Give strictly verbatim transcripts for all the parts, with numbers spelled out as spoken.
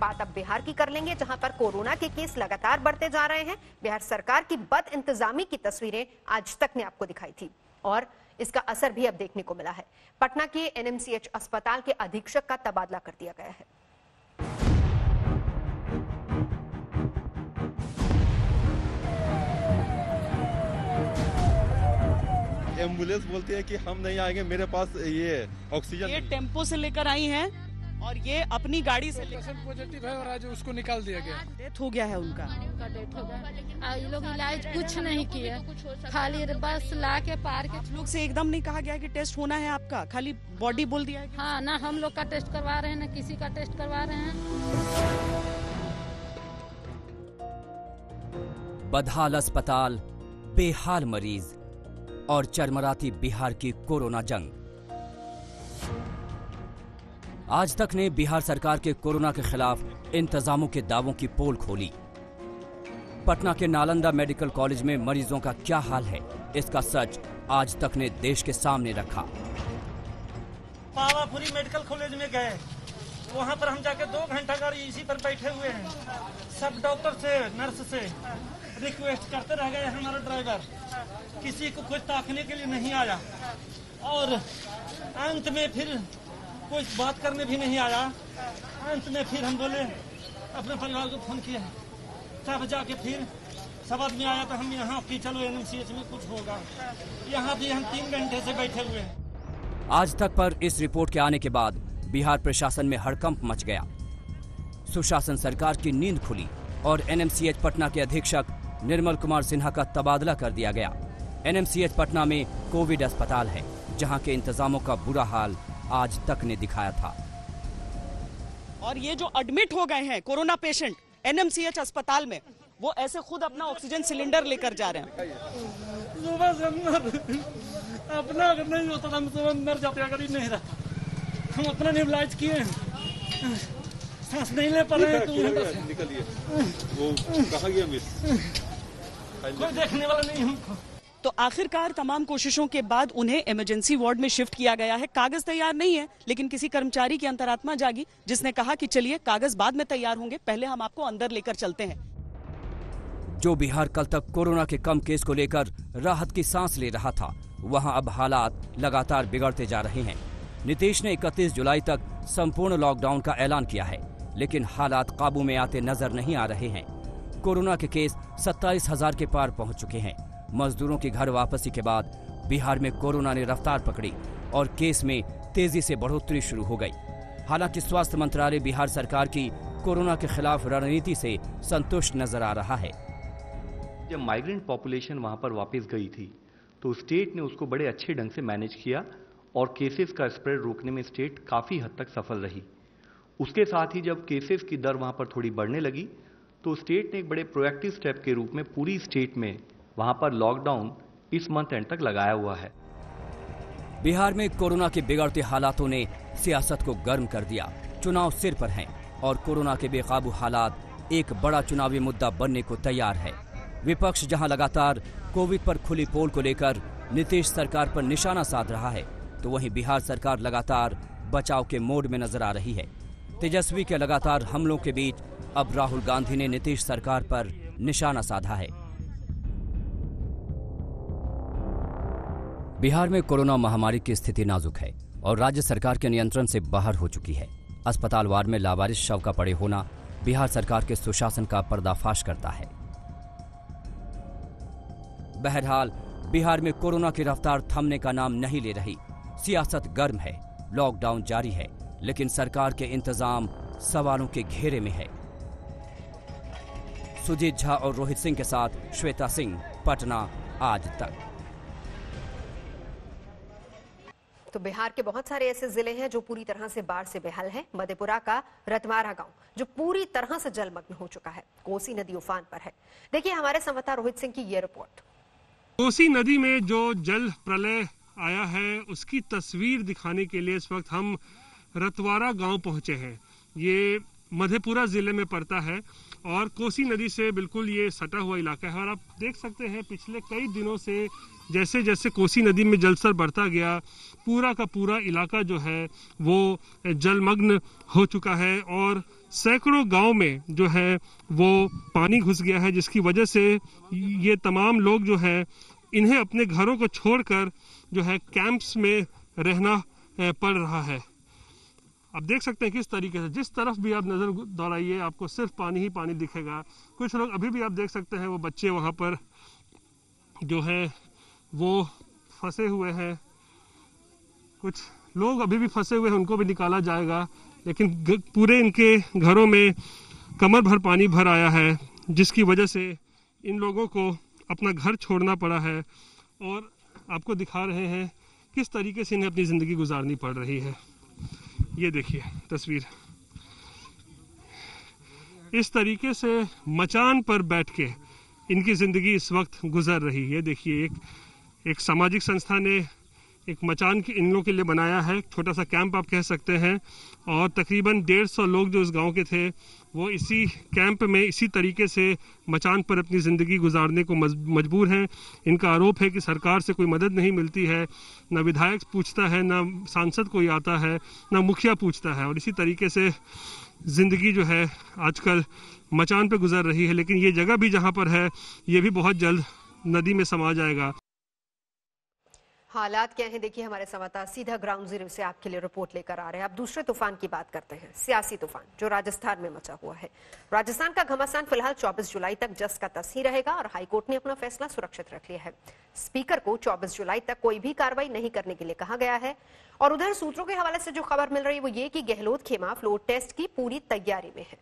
बात अब बिहार की कर लेंगे, जहां पर कोरोना के केस लगातार बढ़ते जा रहे हैं। बिहार सरकार की बद इंतजामी की तस्वीरें आज तक ने आपको दिखाई थी और इसका असर भी अब देखने को मिला है। पटना के एनएमसीएच अस्पताल के अधीक्षक का तबादला कर दिया गया है। एम्बुलेंस बोलती है कि हम नहीं आएंगे, मेरे पास ये ऑक्सीजन। ये टेम्पो से लेकर आई हैं और ये अपनी गाड़ी से पेशेंट पॉजिटिव है और आज उसको निकाल दिया गया। डेथ हो गया है उनका। उनका डेथ हो गया। ये लोग इलाज कुछ नहीं किए, खाली बस ला के पार के। लोग से एकदम नहीं कहा गया कि टेस्ट होना है आपका, खाली बॉडी बोल दिया है। हाँ, ना हम लोग का टेस्ट करवा रहे हैं ना किसी का टेस्ट करवा रहे हैं। बदहाल अस्पताल, बेहाल मरीज और चरमराती बिहार की कोरोना जंग। आज तक ने बिहार सरकार के कोरोना के खिलाफ इंतजामों के दावों की पोल खोली। पटना के नालंदा मेडिकल कॉलेज में मरीजों का क्या हाल है, इसका सच आज तक ने देश के सामने रखा। पावापुरी मेडिकल कॉलेज में गए, वहां पर हम जाके दो घंटा गाड़ी इसी पर बैठे हुए हैं। सब डॉक्टर से नर्स से रिक्वेस्ट करते रह गए। हमारा ड्राइवर किसी को कुछ ताकने के लिए नहीं आया और अंत में फिर कोई बात करने भी नहीं आया। अंत में फिर हम बोले अपने परिवार को फोन किया, तब जाके फिर सब आदमी आया तो हम यहाँ की चलो एनएमसीएच में कुछ होगा। यहाँ भी हम तीन घंटे से बैठे हुए हैं। आज तक पर इस रिपोर्ट के आने के बाद बिहार प्रशासन में हड़कंप मच गया। सुशासन सरकार की नींद खुली और एनएमसीएच पटना के अधीक्षक निर्मल कुमार सिन्हा का तबादला कर दिया गया। एनएमसीएच पटना में कोविड अस्पताल है, जहां के इंतजामों का बुरा हाल आज तक ने दिखाया था। और ये जो एडमिट हो गए हैं कोरोना पेशेंट एनएमसीएच अस्पताल में, वो ऐसे खुद अपना ऑक्सीजन सिलेंडर लेकर जा रहे हैं। सुबह से अपना अगर नहीं होता तो हम सुबह मर जाते, अगर नहीं रहता। हम अपना इलाज किए, सांस नहीं ले पा रहे हैं। तो निकलिए, वो कहाँ गया मिस? कोई देखने वाला नहीं हमको। तो आखिरकार तमाम कोशिशों के बाद उन्हें इमरजेंसी वार्ड में शिफ्ट किया गया है। कागज तैयार नहीं है, लेकिन किसी कर्मचारी की अंतरात्मा जागी जिसने कहा कि चलिए कागज बाद में तैयार होंगे, पहले हम आपको अंदर लेकर चलते हैं। जो बिहार कल तक कोरोना के कम केस को लेकर राहत की सांस ले रहा था, वहां अब हालात लगातार बिगड़ते जा रहे हैं। नीतीश ने इकतीस जुलाई तक संपूर्ण लॉकडाउन का ऐलान किया है, लेकिन हालात काबू में आते नजर नहीं आ रहे हैं। कोरोना के केस सत्ताईस हजार के पार पहुंच चुके हैं। मजदूरों की घर वापसी के बाद बिहार में कोरोना ने रफ्तार पकड़ी और केस में तेजी से बढ़ोतरी शुरू हो गई। हालांकि स्वास्थ्य मंत्रालय बिहार सरकार की कोरोना के खिलाफ रणनीति से संतुष्ट नजर आ रहा है। जब माइग्रेंट पॉपुलेशन वहां पर वापस गई थी तो स्टेट ने उसको बड़े अच्छे ढंग से मैनेज किया और केसेस का स्प्रेड रोकने में स्टेट काफी हद तक सफल रही। उसके साथ ही जब केसेस की दर वहां पर थोड़ी बढ़ने लगी तो स्टेट ने एक बड़े प्रोएक्टिव स्टेप के रूप में पूरी स्टेट में वहां पर लॉकडाउन इस मंथ एंड तक लगाया हुआ है। बिहार में कोरोना के बिगड़ते हालातों ने सियासत को गर्म कर दिया। चुनाव सिर पर हैं और कोरोना के बेकाबू हालात एक बड़ा चुनावी मुद्दा बनने को तैयार है। विपक्ष जहां लगातार कोविड पर खुली पोल को लेकर नीतीश सरकार पर निशाना साध रहा है, तो वहीं बिहार सरकार लगातार बचाव के मोड में नजर आ रही है। तेजस्वी के लगातार हमलों के बीच अब राहुल गांधी ने नीतीश सरकार पर निशाना साधा है। बिहार में कोरोना महामारी की स्थिति नाजुक है और राज्य सरकार के नियंत्रण से बाहर हो चुकी है। अस्पताल वार्ड में लावारिस शव का पड़े होना बिहार सरकार के सुशासन का पर्दाफाश करता है। बहरहाल बिहार में कोरोना की रफ्तार थमने का नाम नहीं ले रही। सियासत गर्म है, लॉकडाउन जारी है, लेकिन सरकार के इंतजाम सवालों के घेरे में है। सुजीत झा और रोहित सिंह के साथ श्वेता सिंह, पटना, आज तक। तो बिहार के बहुत सारे ऐसे जिले हैं जो पूरी तरह से बाढ़ से बेहाल हैं। मधेपुरा का रतवारा गांव जो पूरी तरह से जलमग्न हो चुका है, कोसी नदी उफान पर है। देखिए हमारे संवाददाता रोहित सिंह की ये रिपोर्ट। कोसी नदी में जो जल प्रलय आया है उसकी तस्वीर दिखाने के लिए इस वक्त हम रतवारा गांव पहुंचे हैं। ये मधेपुरा जिले में पड़ता है और कोसी नदी से बिल्कुल ये सटा हुआ इलाका है। और आप देख सकते हैं पिछले कई दिनों से जैसे जैसे कोसी नदी में जलस्तर बढ़ता गया, पूरा का पूरा इलाका जो है वो जलमग्न हो चुका है और सैकड़ों गांव में जो है वो पानी घुस गया है, जिसकी वजह से ये तमाम लोग जो है इन्हें अपने घरों को छोड़कर जो है कैंप्स में रहना पड़ रहा है। आप देख सकते हैं किस तरीके से, जिस तरफ भी आप नज़र दौड़ाइए आपको सिर्फ पानी ही पानी दिखेगा। कुछ लोग अभी भी आप देख सकते हैं वो बच्चे वहाँ पर जो है वो फंसे हुए हैं, कुछ लोग अभी भी फंसे हुए हैं, उनको भी निकाला जाएगा, लेकिन पूरे इनके घरों में कमर भर पानी भर आया है, जिसकी वजह से इन लोगों को अपना घर छोड़ना पड़ा है। और आपको दिखा रहे हैं किस तरीके से इन्हें अपनी ज़िंदगी गुजारनी पड़ रही है। ये देखिए तस्वीर, इस तरीके से मचान पर बैठ के इनकी ज़िंदगी इस वक्त गुजर रही है। देखिए एक एक सामाजिक संस्था ने एक मचान के इन लोगों के लिए बनाया है, छोटा सा कैंप आप कह सकते हैं, और तकरीबन डेढ़ सौ लोग जो इस गांव के थे वो इसी कैंप में इसी तरीके से मचान पर अपनी ज़िंदगी गुजारने को मजबूर हैं। इनका आरोप है कि सरकार से कोई मदद नहीं मिलती है, न विधायक पूछता है, न सांसद कोई आता है, न मुखिया पूछता है, और इसी तरीके से ज़िंदगी जो है आजकल मचान पर गुजर रही है। लेकिन ये जगह भी जहाँ पर है ये भी बहुत जल्द नदी में समा जाएगा। हालात क्या हैं देखिए, हमारे संवाददाता सीधा ग्राउंड जीरो से आपके लिए रिपोर्ट लेकर आ रहे हैं। अब दूसरे तूफान की बात करते हैं, सियासी तूफान जो राजस्थान में मचा हुआ है। राजस्थान का घमासान फिलहाल चौबीस जुलाई तक जस का तस ही रहेगा और हाईकोर्ट ने अपना फैसला सुरक्षित रख लिया है। स्पीकर को चौबीस जुलाई तक कोई भी कार्रवाई नहीं करने के लिए कहा गया है। और उधर सूत्रों के हवाले से जो खबर मिल रही है वो ये कि गहलोत खेमा फ्लोर टेस्ट की पूरी तैयारी में है।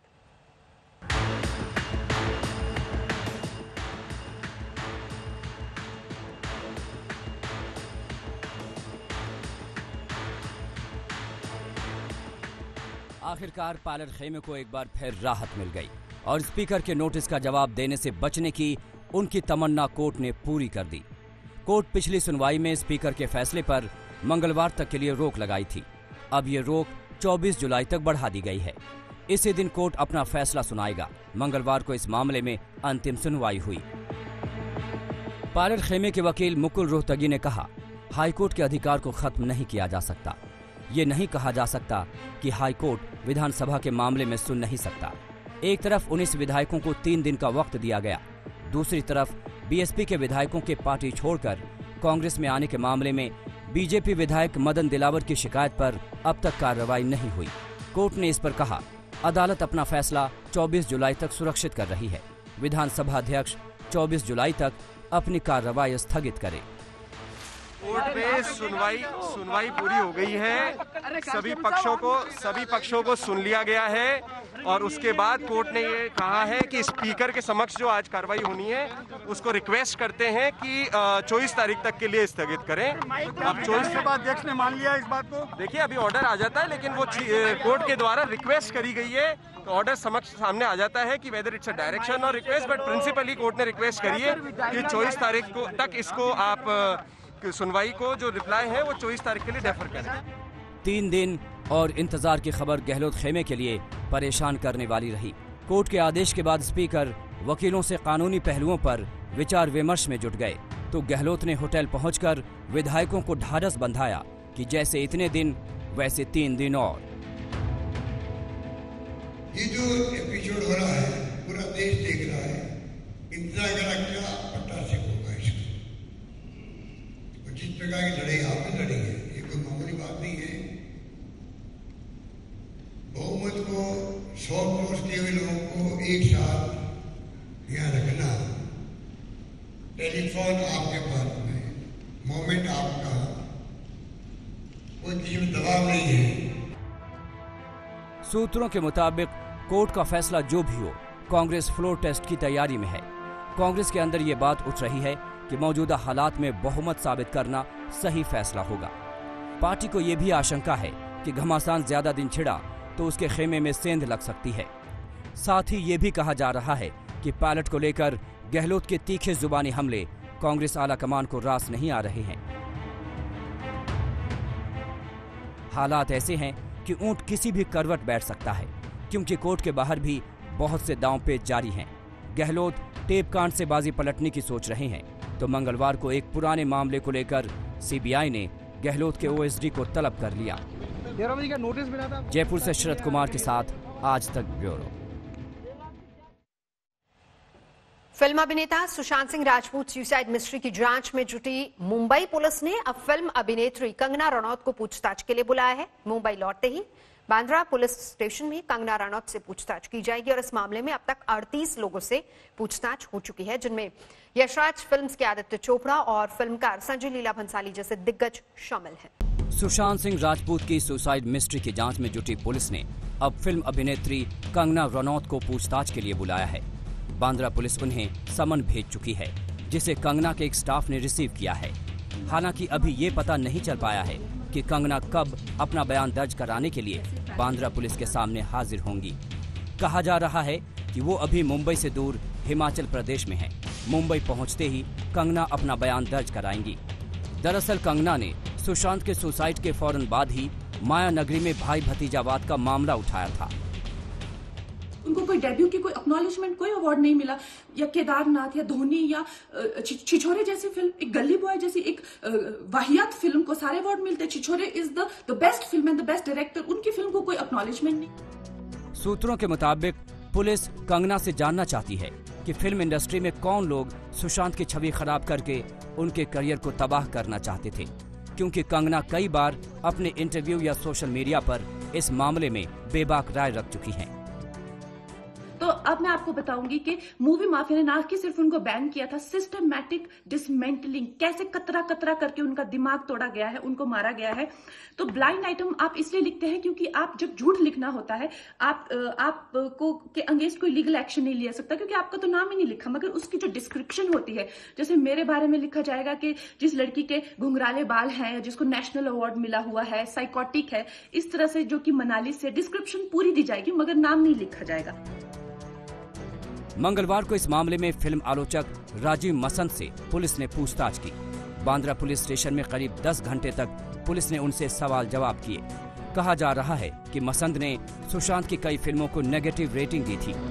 आखिरकार पायलट खेमे को एक बार फिर राहत मिल गई और स्पीकर के नोटिस का जवाब देने से बचने की उनकी तमन्ना कोर्ट ने पूरी कर दी। कोर्ट पिछली सुनवाई में स्पीकर के फैसले पर मंगलवार तक के लिए रोक लगाई थी। अब ये रोक चौबीस जुलाई तक बढ़ा दी गई है। इसी दिन कोर्ट अपना फैसला सुनाएगा। मंगलवार को इस मामले में अंतिम सुनवाई हुई। पायलट खेमे के वकील मुकुल रोहतगी ने कहा, हाईकोर्ट के अधिकार को खत्म नहीं किया जा सकता। ये नहीं कहा जा सकता कि हाईकोर्ट विधानसभा के मामले में सुन नहीं सकता। एक तरफ उन्नीस विधायकों को तीन दिन का वक्त दिया गया, दूसरी तरफ बीएसपी के विधायकों के पार्टी छोड़कर कांग्रेस में आने के मामले में बीजेपी विधायक मदन दिलावर की शिकायत पर अब तक कार्रवाई नहीं हुई। कोर्ट ने इस पर कहा, अदालत अपना फैसला चौबीस जुलाई तक सुरक्षित कर रही है। विधानसभा अध्यक्ष चौबीस जुलाई तक अपनी कार्रवाई स्थगित करे। कोर्ट में सुनवाई सुनवाई पूरी हो गई है, सभी पक्षों को सभी पक्षों को सुन लिया गया है और उसके बाद कोर्ट ने ये कहा है कि स्पीकर के समक्ष जो आज कार्रवाई होनी है उसको रिक्वेस्ट करते हैं कि चौबीस तारीख तक के लिए स्थगित करें। अब चौबीस के बाद अध्यक्ष ने मान लिया इस बात को। देखिए अभी ऑर्डर आ जाता है, लेकिन वो कोर्ट के द्वारा रिक्वेस्ट करी गई है तो ऑर्डर समक्ष सामने आ जाता है कि वेदर इट्स अ डायरेक्शन और रिक्वेस्ट, बट प्रिंसिपली कोर्ट ने रिक्वेस्ट करी है कि चौबीस तारीख को तक इसको आप सुनवाई को जो रिप्लाई है वो चौबीस तारीख के लिए डेफर करें। तीन दिन और इंतजार की खबर गहलोत खेमे के लिए परेशान करने वाली रही। कोर्ट के आदेश के बाद स्पीकर वकीलों से कानूनी पहलुओं पर विचार विमर्श में जुट गए तो गहलोत ने होटल पहुंचकर विधायकों को ढाढ़स बंधाया कि जैसे इतने दिन वैसे तीन दिन और। ये जो एपिसोड हो रहा है पूरा देश देख रहा है, इंतजार करा क्या पट्टा से होगा इसका। जिस प्रकार की लड़ाई आपने लड़ी है ये कोई मामूली बात नहीं है। बहुमत को सौ क्रॉस किए हुए लोगों को एक साथ यहाँ रखना, टेलीफोन आपके पास में, मोमेंट आपका, कोई किसी में दबाव नहीं है। सूत्रों के मुताबिक कोर्ट का फैसला जो भी हो, कांग्रेस फ्लोर टेस्ट की तैयारी में है। कांग्रेस के अंदर ये बात उठ रही है कि मौजूदा हालात में बहुमत साबित करना सही फैसला होगा। पार्टी को यह भी आशंका है कि घमासान ज्यादा दिन छिड़ा तो उसके खेमे में सेंध लग सकती है। साथ ही ये भी कहा जा रहा है कि पायलट को लेकर गहलोत के तीखे जुबानी हमले कांग्रेस आला कमान को रास नहीं आ रहे हैं। हालात ऐसे हैं कि ऊंट किसी भी करवट बैठ सकता है, क्योंकि कोर्ट के बाहर भी बहुत से दांव पेच जारी हैं। गहलोत टेप कांड से बाजी पलटने की सोच रहे हैं तो मंगलवार को एक पुराने मामले को लेकर सीबीआई ने गहलोत के ओएसडी को तलब कर लिया। जयपुर से शरद कुमार के साथ आज तक ब्यूरो। फिल्म अभिनेता सुशांत सिंह राजपूत सुसाइड मिस्ट्री की जांच में जुटी मुंबई पुलिस ने अब फिल्म अभिनेत्री कंगना रनौत को पूछताछ के लिए बुलाया है। मुंबई लौटते ही बांद्रा पुलिस स्टेशन में कंगना रनौत से पूछताछ की जाएगी और इस मामले में अब तक अड़तीस लोगों से पूछताछ हो चुकी है, जिनमें यशराज फिल्म्स के आदित्य चोपड़ा और फिल्मकार संजय लीला भंसाली जैसे दिग्गज शामिल हैं। सुशांत सिंह राजपूत की सुसाइड मिस्ट्री की जांच में जुटी पुलिस ने अब फिल्म अभिनेत्री कंगना रनौत को पूछताछ के लिए बुलाया है। बांद्रा पुलिस उन्हें समन भेज चुकी है, जिसे कंगना के एक स्टाफ ने रिसीव किया है। हालांकि अभी ये पता नहीं चल पाया है कि कंगना कब अपना बयान दर्ज कराने के लिए बांद्रा पुलिस के सामने हाजिर होंगी। कहा जा रहा है कि वो अभी मुंबई से दूर हिमाचल प्रदेश में है। मुंबई पहुंचते ही कंगना अपना बयान दर्ज कराएंगी। दरअसल कंगना ने सुशांत के सुसाइड के फौरन बाद ही माया नगरी में भाई भतीजावाद का मामला उठाया था। उनको कोई डेब्यू की कोई एक्नॉलेजमेंट, कोई अवार्ड नहीं मिला। या केदारनाथ या धोनी या छिछोरे जैसी फिल्म, एक गली बॉय जैसी एक वाहियात फिल्म को सारे अवार्ड मिलते। Chhichhore is the the best film and the best director, उनकी फिल्म को कोई एक्नॉलेजमेंट नहीं। सूत्रों के मुताबिक पुलिस कंगना से जानना चाहती है कि फिल्म इंडस्ट्री में कौन लोग सुशांत की छवि खराब करके उनके करियर को तबाह करना चाहते थे, क्योंकि कंगना कई बार अपने इंटरव्यू या सोशल मीडिया पर इस मामले में बेबाक राय रख चुकी हैं। तो अब मैं आपको बताऊंगी कि मूवी माफिया ने ना कि सिर्फ उनको बैन किया था, सिस्टमैटिक डिसमेंटलिंग, कैसे कतरा कतरा करके उनका दिमाग तोड़ा गया है, उनको मारा गया है। तो ब्लाइंड आइटम आप इसलिए लिखते हैं क्योंकि आप जब झूठ लिखना होता है, आप आपको के अगेंस्ट कोई लीगल एक्शन नहीं लिया सकता, क्योंकि आपका तो नाम ही नहीं लिखा, मगर उसकी जो डिस्क्रिप्शन होती है, जैसे मेरे बारे में लिखा जाएगा कि जिस लड़की के घुंघराले बाल हैं, जिसको नेशनल अवार्ड मिला हुआ है, साइकोटिक है, इस तरह से जो कि मनाली से डिस्क्रिप्शन पूरी दी जाएगी, मगर नाम नहीं लिखा जाएगा। मंगलवार को इस मामले में फिल्म आलोचक राजीव मसंद से पुलिस ने पूछताछ की। बांद्रा पुलिस स्टेशन में करीब दस घंटे तक पुलिस ने उनसे सवाल जवाब किए। कहा जा रहा है कि मसंद ने सुशांत की कई फिल्मों को नेगेटिव रेटिंग दी थी।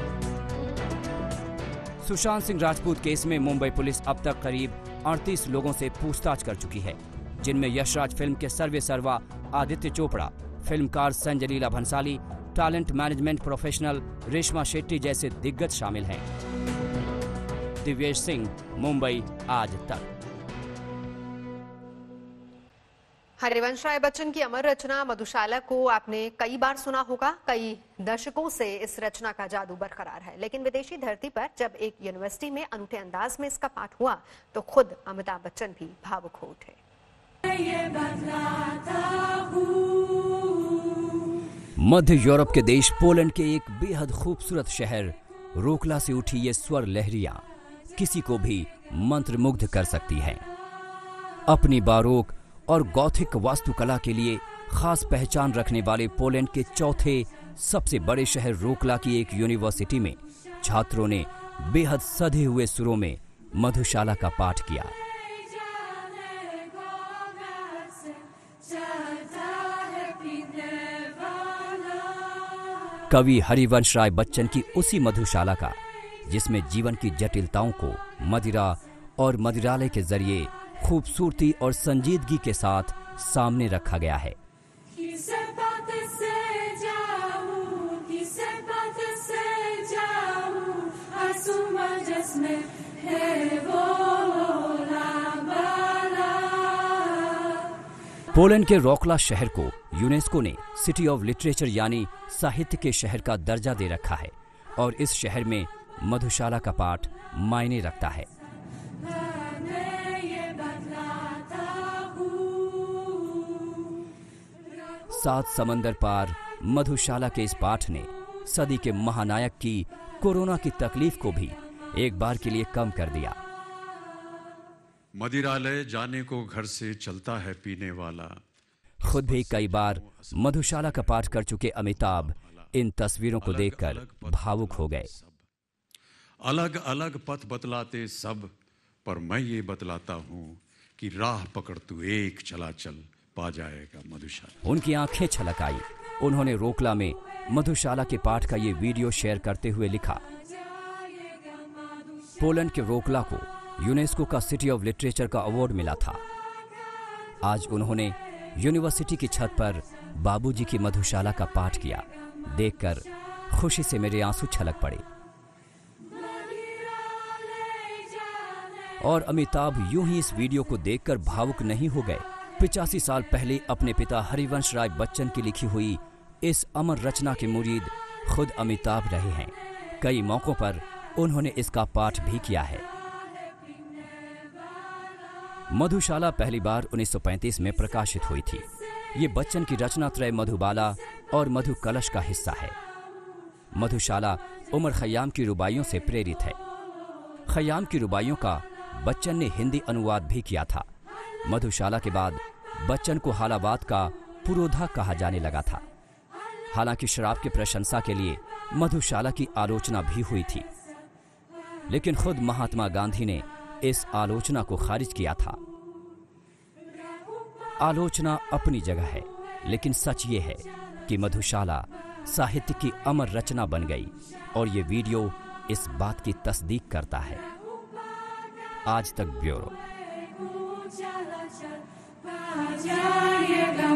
सुशांत सिंह राजपूत केस में मुंबई पुलिस अब तक करीब अड़तीस लोगों से पूछताछ कर चुकी है, जिनमें यशराज फिल्म के सर्वे सर्वा आदित्य चोपड़ा, फिल्मकार Sanjay Leela Bhansali, talent management professional Reshma Shetty जैसे दिग्गज शामिल हैं। दिव्येश सिंह, मुंबई आज तक। हरिवंश राय बच्चन की अमर रचना मधुशाला को आपने कई बार सुना होगा। कई दशकों से इस रचना का जादू बरकरार है, लेकिन विदेशी धरती पर जब एक यूनिवर्सिटी में अनूठे अंदाज में इसका पाठ हुआ तो खुद अमिताभ बच्चन भी भावुक हो उठे। मध्य यूरोप के देश पोलैंड के एक बेहद खूबसूरत शहर रोकला से उठी ये स्वर लहरियां किसी को भी मंत्रमुग्ध कर सकती हैं। अपनी बारोक और गॉथिक वास्तुकला के लिए खास पहचान रखने वाले पोलैंड के चौथे सबसे बड़े शहर रोकला की एक यूनिवर्सिटी में छात्रों ने बेहद सधे हुए सुरों में मधुशाला का पाठ किया। कवि हरिवंश राय बच्चन की उसी मधुशाला का, जिसमें जीवन की जटिलताओं को मदिरा और मदिरालय के जरिए खूबसूरती और संजीदगी के साथ सामने रखा गया है। पोलैंड के रोकला शहर को यूनेस्को ने सिटी ऑफ लिटरेचर यानी साहित्य के शहर का दर्जा दे रखा है और इस शहर में मधुशाला का पाठ मायने रखता है। सात समंदर पार मधुशाला के इस पाठ ने सदी के महानायक की कोरोना की तकलीफ को भी एक बार के लिए कम कर दिया। मदिरालय जाने को घर से चलता है पीने वाला। खुद भी कई बार मधुशाला का पाठ कर चुके अमिताभ इन तस्वीरों को देखकर भावुक हो गए। अलग अलग पथ बतलाते सब, पर मैं ये बतलाता हूँ कि राह पकड़ तू एक चला चल, पा जाएगा मधुशाला। उनकी आंखें छलक आई। उन्होंने रोकला में मधुशाला के पाठ का ये वीडियो शेयर करते हुए लिखा, पोलैंड के रोकला को यूनेस्को का सिटी ऑफ लिटरेचर का अवार्ड मिला था। आज उन्होंने यूनिवर्सिटी की छत पर बाबूजी की मधुशाला का पाठ किया। देखकर खुशी से मेरे आंसू छलक पड़े। और अमिताभ यूं ही इस वीडियो को देखकर भावुक नहीं हो गए। पिचासी साल पहले अपने पिता हरिवंश राय बच्चन की लिखी हुई इस अमर रचना के मुरीद खुद अमिताभ रहे हैं। कई मौकों पर उन्होंने इसका पाठ भी किया है। मधुशाला पहली बार उन्नीस सौ पैंतीस में प्रकाशित हुई थी। ये बच्चन की रचना त्रय मधुबाला और मधु कलश का हिस्सा है। मधुशाला उमर खयाम की रुबाइयों से प्रेरित है। खयाम की रुबाइयों का बच्चन ने हिंदी अनुवाद भी किया था। मधुशाला के बाद बच्चन को हालावाद का पुरोधा कहा जाने लगा था। हालांकि शराब की प्रशंसा के लिए मधुशाला की आलोचना भी हुई थी, लेकिन खुद महात्मा गांधी ने इस आलोचना को खारिज किया था। आलोचना अपनी जगह है, लेकिन सच ये है कि मधुशाला साहित्य की अमर रचना बन गई और ये वीडियो इस बात की तस्दीक करता है। आज तक ब्यूरो।